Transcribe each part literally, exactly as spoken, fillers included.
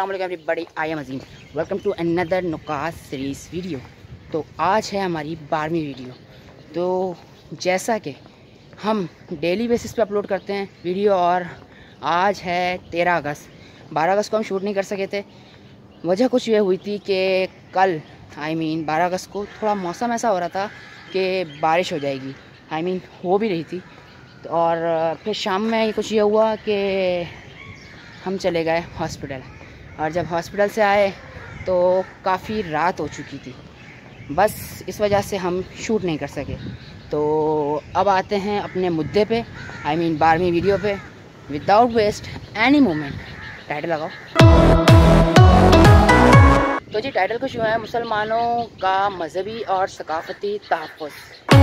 अस्सलाम वालेकुम everybody, I am Azeem. Welcome to another नुकात सीरीज़ वीडियो। तो आज है हमारी बारहवीं वीडियो। तो जैसा कि हम डेली बेसिस पे अपलोड करते हैं वीडियो, और आज है तेरह अगस्त। बारह अगस्त को हम शूट नहीं कर सके थे। वजह कुछ ये हुई थी कि कल आई मीन बारह अगस्त को थोड़ा मौसम ऐसा हो रहा था कि बारिश हो जाएगी, आई मीन हो भी रही थी। और फिर शाम में कुछ ये हुआ कि हम चले गए हॉस्पिटल, और जब हॉस्पिटल से आए तो काफ़ी रात हो चुकी थी। बस इस वजह से हम शूट नहीं कर सके। तो अब आते हैं अपने मुद्दे पे, आई मीन बारहवीं वीडियो पे। Without waste any moment, title लगाओ। तो जी टाइटल कुछ यूँ है, मुसलमानों का मजहबी और सकाफती तहफ़्फ़ुज़।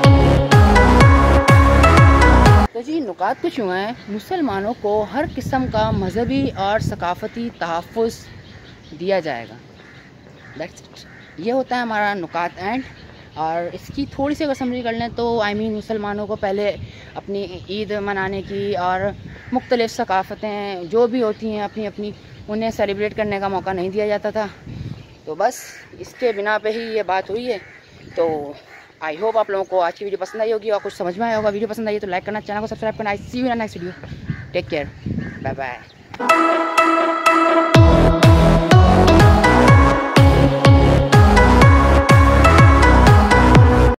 तो जी नुकात कुछ यूँ हैं, मुसलमानों को हर किस्म का मजहबी और सकाफती तहफ़्फ़ुज़ दिया जाएगा। That's it. ये होता है हमारा नुकात एंड। और इसकी थोड़ी सी अगर समझ कर लें तो आई मीन मुसलमानों को पहले अपनी ईद मनाने की और मुख्तलिफ़ सकाफ़तें जो भी होती हैं अपनी अपनी, उन्हें सेलिब्रेट करने का मौका नहीं दिया जाता था। तो बस इसके बिना पे ही ये बात हुई है। तो आई होप आप लोगों को आज की वीडियो पसंद आई होगी और कुछ समझ में आया होगा। वीडियो पसंद आई तो लाइक करना, चैनल को सब्सक्राइब करना। I see you in next video. Take care, bye bye.